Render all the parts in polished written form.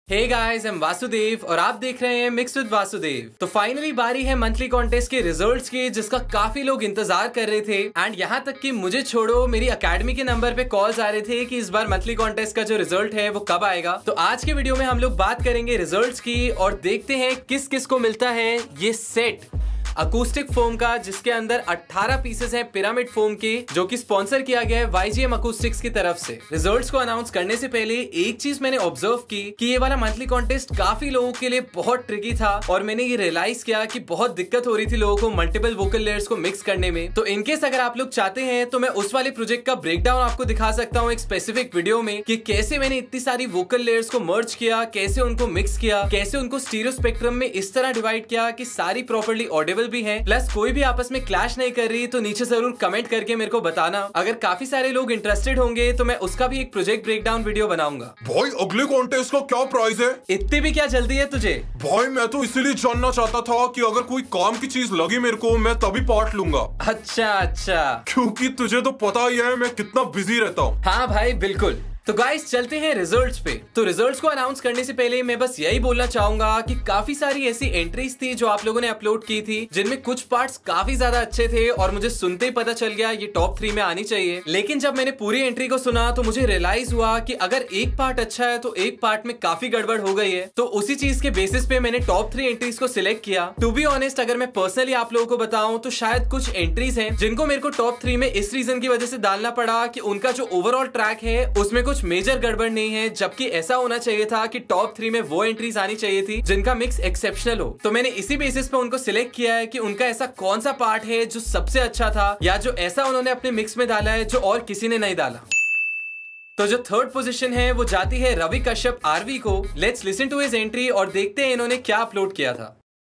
Hey guys, I am Vasudev और आप देख रहे हैं मिक्स विद वासुदेव। तो फाइनली बारी है मंथली कॉन्टेस्ट के रिजल्ट्स की, जिसका काफी लोग इंतजार कर रहे थे। एंड यहाँ तक कि मुझे छोड़ो, मेरी अकेडमी के नंबर पे कॉल्स आ रहे थे कि इस बार मंथली कॉन्टेस्ट का जो रिजल्ट है वो कब आएगा। तो आज के वीडियो में हम लोग बात करेंगे रिजल्ट्स की और देखते हैं किस किस को मिलता है ये सेट अकूस्टिक फोम का, जिसके अंदर 18 पीसेस हैं पिरामिड फोम के, जो कि स्पॉन्सर किया गया है YGM अकूस्टिक्स की तरफ से। रिजल्ट्स को अनाउंस करने से पहले एक चीज मैंने ऑब्जर्व की कि ये वाला मंथली कॉन्टेस्ट काफी लोगों के लिए बहुत ट्रिकी था और मैंने ये रियलाइज किया कि बहुत दिक्कत हो रही थी लोगों को मल्टीपल वोकल लेयर्स को मिक्स करने में। तो इनकेस अगर आप लोग चाहते हैं तो मैं उस वाले प्रोजेक्ट का ब्रेकडाउन आपको दिखा सकता हूँ एक स्पेसिफिक वीडियो में, कि कैसे मैंने इतनी सारी वोकल लेयर्स को मर्ज किया, कैसे उनको मिक्स किया, कैसे उनको स्टीरियो स्पेक्ट्रम में इस तरह डिवाइड किया कि सारी प्रॉपर्ली ऑडिबल भी है, प्लस कोई भी आपस में क्लैश नहीं कर रही। तो नीचे जरूर कमेंट करके मेरे को बताना। अगर काफी सारे लोग इंटरेस्टेड होंगे तो मैं उसका भी एक प्रोजेक्ट ब्रेकडाउन वीडियो बनाऊंगा। भाई अगले कॉन्टेस्ट का क्या प्राइस है? इतनी भी क्या जल्दी है तुझे? भाई मैं तो इसीलिए जानना चाहता था कि अगर कोई काम की चीज लगी मेरे को, मैं तभी पार्ट लूंगा। अच्छा, क्योंकि तुझे तो पता ही है मैं कितना बिजी रहता हूँ। हाँ भाई बिल्कुल। तो गाइस चलते हैं रिजल्ट्स पे। तो रिजल्ट्स को अनाउंस करने से पहले मैं बस यही बोलना चाहूंगा कि काफी सारी ऐसी एंट्रीज थी जो आप लोगों ने अपलोड की थी, जिनमें कुछ पार्ट्स काफी ज्यादा अच्छे थे और मुझे सुनते ही पता चल गया ये टॉप 3 में आनी चाहिए। लेकिन जब मैंने पूरी एंट्री को सुना तो मुझे रियलाइज हुआ कि अगर एक पार्ट अच्छा है तो एक पार्ट में काफी गड़बड़ हो गई है। तो उसी चीज के बेसिस पे मैंने टॉप 3 एंट्रीज को सिलेक्ट किया। टू बी ऑनेस्ट, अगर मैं पर्सनली आप लोगों को बताऊं तो शायद कुछ एंट्रीज हैं जिनको मेरे को टॉप 3 में इस रीजन की वजह से डालना पड़ा कि उनका जो ओवरऑल ट्रैक है उसमें कुछ मेजर गड़बड़ नहीं है, जबकि ऐसा होना चाहिए था कि टॉप 3 में वो एंट्रीज आनी चाहिए थी जिनका मिक्स एक्सेप्शनल हो। तो मैंने इसी बेसिस पे उनको सिलेक्ट किया है कि उनका ऐसा कौन सा पार्ट है जो सबसे अच्छा था, या जो ऐसा उन्होंने अपने मिक्स में डाला है जो और किसी ने नहीं डाला। तो जो थर्ड पोजीशन है वो जाती है रवि कश्यप आरवी को। Let's listen to his entry और देखते हैं इन्होंने क्या अपलोड किया था।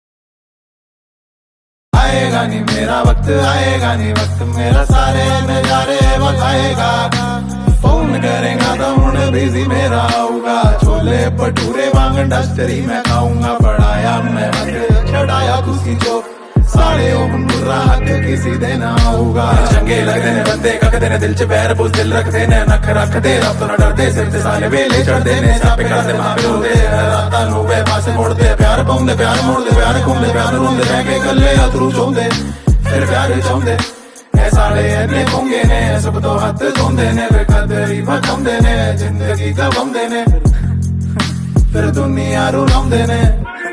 आएगा नहीं मेरा वक्त, आएगा नहीं वक्त मेरा, सारे नजारे बताएगा। फोन करेगा तो हुण बिजी मेरा आऊगा, छोले भटूरे वांग डस्टरी मैं खाऊंगा। पढ़ाया मैं हक, चढ़ाया खुशी जो साढ़े बुरा हक किसी दे ना आऊगा। चंगे लगते ने बंदे ककदे ने दिल च बैर बुझ दिल रखते ने, नख रखते रब तो न डरते, सिर ते साले वेले चढ़दे ने, सापे करदे मापे होंदे रातां नूं वे पासे मुड़दे, प्यार पाउंदे प्यार मोड़दे, प्यार घुमदे प्यार रोंदे, रह के कल्ले अथरू चौंदे फिर प्यार चाहुंदे। साले इन्ने पोंगे ने सब तो हथ धोंदे ने, बेकदरी बचाउंदे ने, जिंदगी गवाउंदे ने, फिर दुनिया रुलाउंदे ने।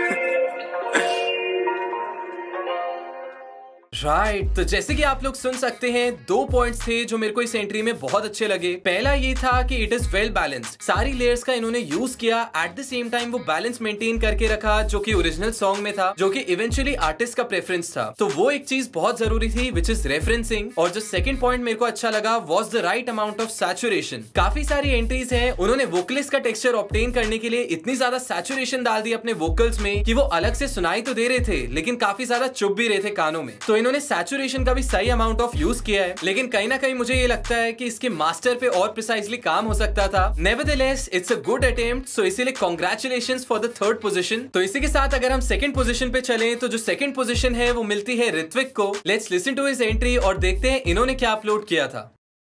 राइट, तो जैसे कि आप लोग सुन सकते हैं, 2 पॉइंट्स थे जो मेरे को इस एंट्री में बहुत अच्छे लगे। पहला ये था कि इट इज वेल बैलेंस्ड, सारी लेयर्स का इन्होंने यूज किया, एट द सेम टाइम वो बैलेंस मेंटेन करके रखा जो कि ओरिजिनल सॉन्ग में था, जो कि इवेंचुअली आर्टिस्ट का प्रेफरेंस था। तो वो एक चीज बहुत जरूरी थी, विच इज रेफरेंसिंग। और जो सेकंड पॉइंट मेरे को अच्छा लगा was the right amount of saturation. काफी सारी एंट्रीज है, उन्होंने वोकलिस्ट का टेक्सचर ऑब्टेन करने के लिए इतनी ज्यादा सैचुरेशन डाल दी अपने वोकल्स में कि वो अलग से सुनाई तो दे रहे थे लेकिन काफी ज्यादा चुभ भी रहे थे कानों में। तो इन्होंने सैचुरेशन का भी सही अमाउंट ऑफ यूज किया है, लेकिन कहीं ना कहीं मुझे ये लगता है कि इसके मास्टर पे और प्रिसाइजली काम हो सकता था। Nevertheless it's a good attempt, so इसीलिए congratulations for the third position. तो इसी के साथ अगर हम सेकंड पोजीशन पे चलें तो जो सेकंड पोजीशन है वो मिलती है ऋत्विक को। Let's listen to his entry और देखते हैं इन्होंने क्या अपलोड किया था।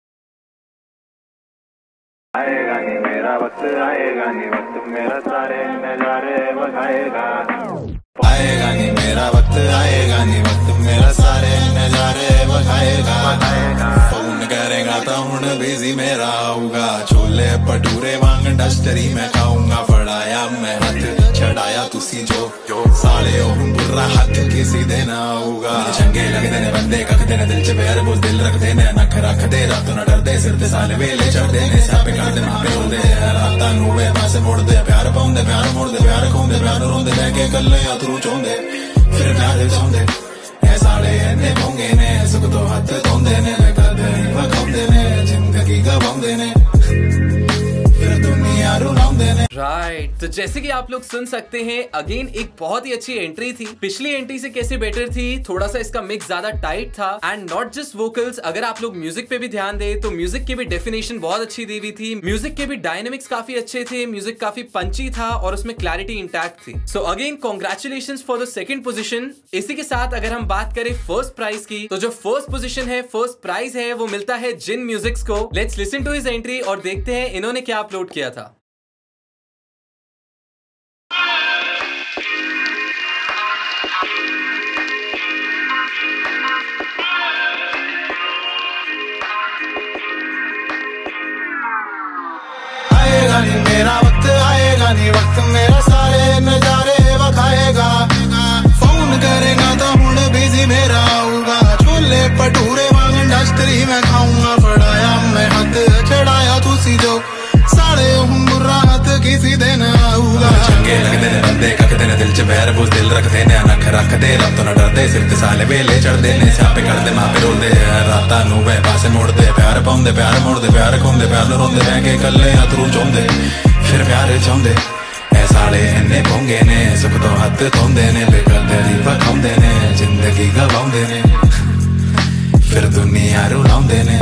आएगा नहीं मेरा वक्त, आएगा नहीं वक्त मेरा, सारे नजारे बताएगा। आएगा नहीं मेरा वक्त, आएगा नहीं वक्त मेरा, सारे नजारे बताएगा। फोन करेगा तो हुण बिजी मेरा आऊगा, छोले भटूरे वांग डस्टरी मैं खाऊंगा। पढ़ाया मैं हथ, चढ़ाया तुसी जो साले बुरा हक किसी दे ना आऊगा। चंगे लगते ने बंदे ककदे ने दिल च बैर बुझ दिल रखते ने, नख रखते रब तो न डरदे, सिर ते साले वेले चढ़दे ने, सापे करदे मापे होंदे रातां नूं वे पासे मुड़दे, प्यार पाउंदे प्यार मोड़दे, प्यार घुमदे प्यार रोंदे, रह के कल्ले अथरू चौंदे फिर प्यार चाहुंदे। साले इन्ने पोंगे ने सब तो हथ धोंदे ने, बेकदरी बचाउंदे ने, जिंदगी गवाउंदे ने, फिर दुनिया रुलाउंदे ने। राइट, तो जैसे कि आप लोग सुन सकते हैं, अगेन एक बहुत ही अच्छी एंट्री थी। पिछली एंट्री से कैसे बेटर थी, थोड़ा सा इसका मिक्स ज्यादा टाइट था। एंड नॉट जस्ट वोकल्स, अगर आप लोग म्यूजिक पे भी ध्यान दे तो म्यूजिक की भी डेफिनेशन बहुत अच्छी दी हुई थी, म्यूजिक के भी डायनेमिक्स काफी अच्छे थे, म्यूजिक काफी पंची था और उसमें क्लैरिटी इंटैक्ट थी। So again congratulations for the second position. इसी के साथ अगर हम बात करें फर्स्ट प्राइज की, तो जो फर्स्ट पोजीशन है, फर्स्ट प्राइज है, वो मिलता है जिन म्यूजिक्स को। Let's listen to his entry और देखते हैं इन्होंने क्या अपलोड किया था। चंगे लगदे ने बंदे ककदे ने दिल च बैर बुझ दिल रखदे ने अनख रखदे रब तो न डरदे सिर ते साले वेले चढ़दे ने स्यापे करदे मापे रोंदे रातां नूं वे पासे मुड़दे प्यार पाउंदे प्यार मुड़दे प्यार खोंदे प्यार नूं रोंदे बह के कल्ले अथरू चौंदे फिर प्यार चाहुंदे ऐ साले इन्ने पोंगे ने सुख तो हत्थ धोंदे ने बेकदरी वखाउंदे ने जिंदगी गवाउंदे ने फिर दुनिया रुलाउंदे ने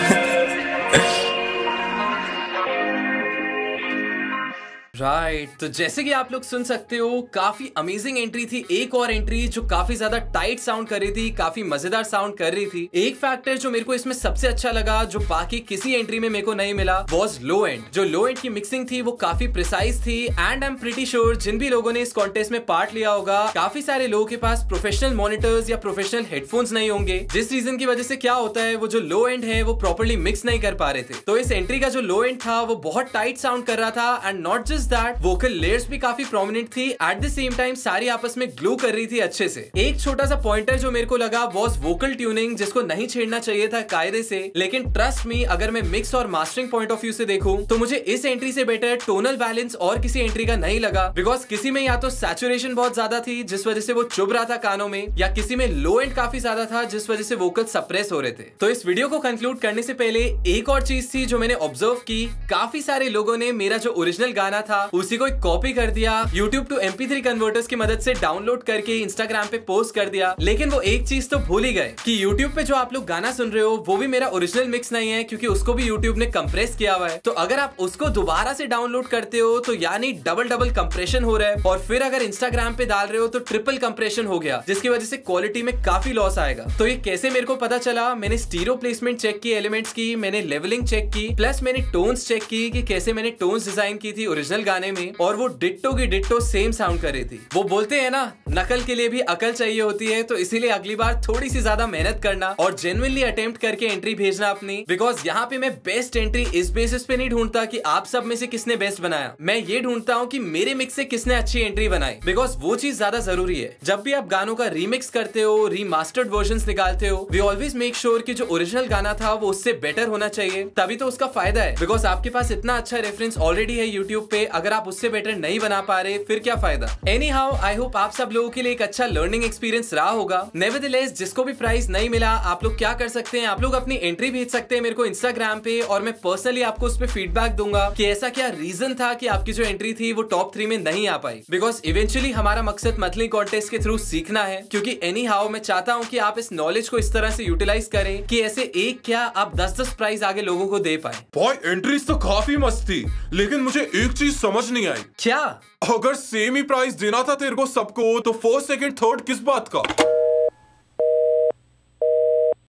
राइट तो जैसे कि आप लोग सुन सकते हो काफी अमेजिंग एंट्री थी। एक और एंट्री जो काफी ज्यादा टाइट साउंड कर रही थी, काफी मजेदार साउंड कर रही थी। एक फैक्टर जो मेरे को इसमें सबसे अच्छा लगा जो बाकी किसी एंट्री में मेरे को नहीं मिला वाज लो एंड। जो लो एंड की मिक्सिंग थी वो काफी प्रिसाइज थी and I am pretty sure जिन भी लोगों ने इस कॉन्टेस्ट में पार्ट लिया होगा काफी सारे लोगों के पास प्रोफेशनल मॉनिटर्स या प्रोफेशनल हेडफोन्स नहीं होंगे, जिस रीजन की वजह से क्या होता है वो जो लो एंड है वो प्रॉपर्ली मिक्स नहीं कर पा रहे थे। तो इस एंट्री का जो लो एंड था वो बहुत टाइट साउंड कर रहा था and not just that vocal layers भी काफी प्रोमिनेंट थी, एट द सेम टाइम सारी आपस में ग्लू कर रही थी अच्छे से। एक छोटा सा पॉइंटर जो मेरे को लगा वाज वोकल ट्यूनिंग जिसको नहीं छेड़ना चाहिए था कायदे से, लेकिन ट्रस्ट मी अगर मैं मिक्स और मास्टरिंग पॉइंट ऑफ व्यू से देखूं तो मुझे इस एंट्री से बेटर टोनल बैलेंस और किसी एंट्री का नहीं लगा। बिकॉज किसी में या तो सैचुरेशन बहुत ज्यादा थी जिस वजह से वो चुभ रहा था कानों में, या किसी में लो एंड काफी ज्यादा था जिस वजह से वोकल सप्रेस हो रहे थे। तो इस वीडियो को कंक्लूड करने से पहले एक और चीज थी जो मैंने ऑब्जर्व की, काफी सारे लोगों ने मेरा जो ओरिजिनल गाना था उसी को कॉपी कर दिया, YouTube टू MP3 कन्वर्टर्स की मदद से डाउनलोड करके Instagram पे पोस्ट कर दिया। लेकिन वो एक चीज तो भूल ही गए कि YouTube पे जो आप लोग गाना सुन रहे हो वो भी मेरा ओरिजिनल मिक्स नहीं है, क्योंकि उसको भी YouTube ने कंप्रेस किया हुआ है। तो अगर आप उसको दोबारा से डाउनलोड करते हो तो यानी डबल कंप्रेशन हो रहा है, और फिर अगर Instagram पे डाल रहे हो तो ट्रिपल कंप्रेशन हो गया, जिसकी वजह से क्वालिटी में काफी लॉस आएगा। तो ये कैसे मेरे को पता चला, मैंने स्टीरियो प्लेसमेंट चेक की, एलिमेंट्स की, मैंने लेवलिंग चेक की, प्लस मैंने टोन्स चेक की कि कैसे मैंने टोन्स डिजाइन की थी ओरिजिनल गाने में, और वो डिट्टो की डिट्टो सेम साउंड कर रही थी। वो बोलते हैं ना नकल के लिए भी अकल चाहिए होती है, तो इसीलिए अगली बार थोड़ी सी ज्यादा मेहनत करना और जेन्युइनली अटेम्प्ट करके एंट्री भेजना अपनी। बिकॉज यहाँ पे मैं बेस्ट एंट्री इस बेसिस पे नहीं ढूंढता कि आप सब में से किसने बेस्ट बनाया, मैं ये ढूंढता हूँ कि मेरे मिक्स से किसने अच्छी एंट्री बनाई। बिकॉज वो चीज ज्यादा जरूरी है। जब भी आप गानों का रीमिक्स करते हो, रीमास्टर्ड वर्जन्स निकालते हो, वी ऑलवेज मेक श्योर कि जो ओरिजिनल गाना था वो उससे बेटर होना चाहिए, तभी तो उसका फायदा है। बिकॉज आपके पास इतना अच्छा रेफरेंस ऑलरेडी है यूट्यूब पे, अगर आप उससे बेटर नहीं बना पा रहे फिर क्या फायदा। एनी हाउ आई होप आप सब लोगों के लिए एक अच्छा लर्निंग एक्सपीरियंस रहा होगा। नेवरदलेस जिसको भी प्राइज नहीं मिला आप लोग क्या कर सकते हैं, आप लोग अपनी एंट्री भेज सकते हैं मेरे को इंस्टाग्राम पे, और मैं पर्सनली आपको उस पर फीडबैक दूंगा कि ऐसा क्या रीजन था कि आपकी जो एंट्री थी वो टॉप 3 में नहीं आ पाई। बिकॉज इवेंचुअली हमारा मकसद मंथली कॉन्टेस्ट के थ्रू सीखना है, क्योंकि एनी हाउ मैं चाहता हूँ कि आप इस नॉलेज को इस तरह से यूटिलाइज करें कि ऐसे एक क्या आप 10-10 प्राइज आगे लोगों को दे पाए। भाई एंट्रीज तो काफी मस्त थी, लेकिन मुझे एक चीज समझ नहीं आई। क्या? अगर सेम ही प्राइस देना था तेरे को सबको तो फर्स्ट सेकंड थर्ड किस बात का?